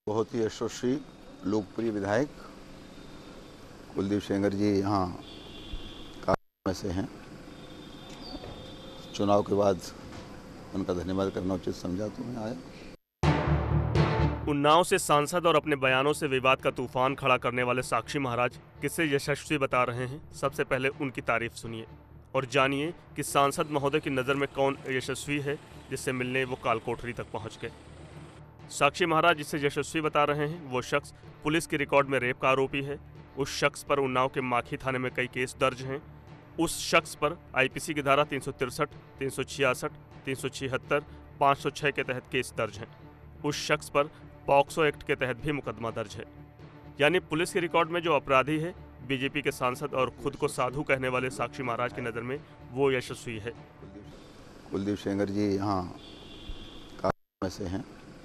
बहुत ही यशस्वी लोकप्रिय विधायक कुलदीप सेंगर जी यहाँ काफी में से हैं। चुनाव के बाद उनका धन्यवाद करना उचित समझा तो मैं आया। उन्नाव से सांसद और अपने बयानों से विवाद का तूफान खड़ा करने वाले साक्षी महाराज किसे यशस्वी बता रहे हैं। सबसे पहले उनकी तारीफ सुनिए और जानिए कि सांसद महोदय की नज़र में कौन यशस्वी है जिससे मिलने वो कालकोठरी तक पहुंच गए। साक्षी महाराज जिसे यशस्वी बता रहे हैं वो शख्स पुलिस की रिकॉर्ड में रेप का आरोपी है। उस शख्स पर उन्नाव के माखी थाने में कई केस दर्ज हैं। उस शख्स पर आईपीसी की धारा 363, 366, 376, 506 के तहत केस दर्ज हैं। उस शख्स पर पॉक्सो एक्ट के तहत भी मुकदमा दर्ज है। यानी पुलिस के रिकॉर्ड में जो अपराधी है, बीजेपी के सांसद और खुद को साधु कहने वाले साक्षी महाराज की नज़र में वो यशस्वी है। कुलदीप सेंगर जी यहाँ काफी में से हैं।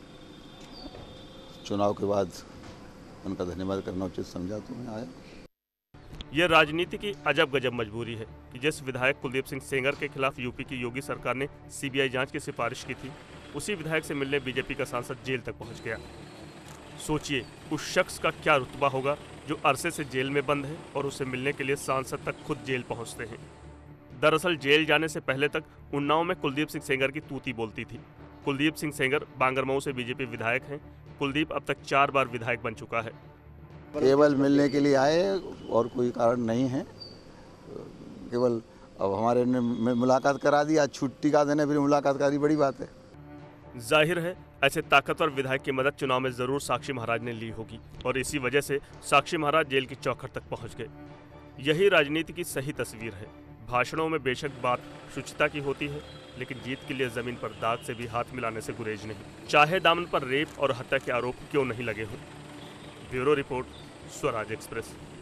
चुनाव के बाद उनका धन्यवाद करना उचित समझा तो मैं आया। यह राजनीति की अजब गजब मजबूरी है कि जिस विधायक कुलदीप सिंह सेंगर के खिलाफ यूपी की योगी सरकार ने सीबीआई जांच की सिफारिश की थी, उसी विधायक से मिलने बीजेपी का सांसद जेल तक पहुंच गया। सोचिए उस शख्स का क्या रुतबा होगा जो अरसे से जेल में बंद है और उसे मिलने के लिए सांसद तक खुद जेल पहुंचते हैं। दरअसल जेल जाने से पहले तक उन्नाव में कुलदीप सिंह सेंगर की तूती बोलती थी। कुलदीप सिंह सेंगर बांगरमऊ से बीजेपी विधायक हैं। कुलदीप अब तक 4 बार विधायक बन चुका है। केवल मिलने के लिए आए और कोई कारण नहीं है। केवल अब हमारे ने मुलाकात करा दी, आज छुट्टी का दिन है, फिर मुलाकात करी, बड़ी बात है। जाहिर है ऐसे ताकतवर विधायक की मदद चुनाव में जरूर साक्षी महाराज ने ली होगी और इसी वजह से साक्षी महाराज जेल की चौखट तक पहुंच गए। यही राजनीति की सही तस्वीर है। भाषणों में बेशक बात शुचिता की होती है, लेकिन जीत के लिए जमीन पर दाग से भी हाथ मिलाने से गुरेज नहीं, चाहे दामन पर रेप और हत्या के आरोप क्यों नहीं लगे हों। Bureau report, Swaraj express.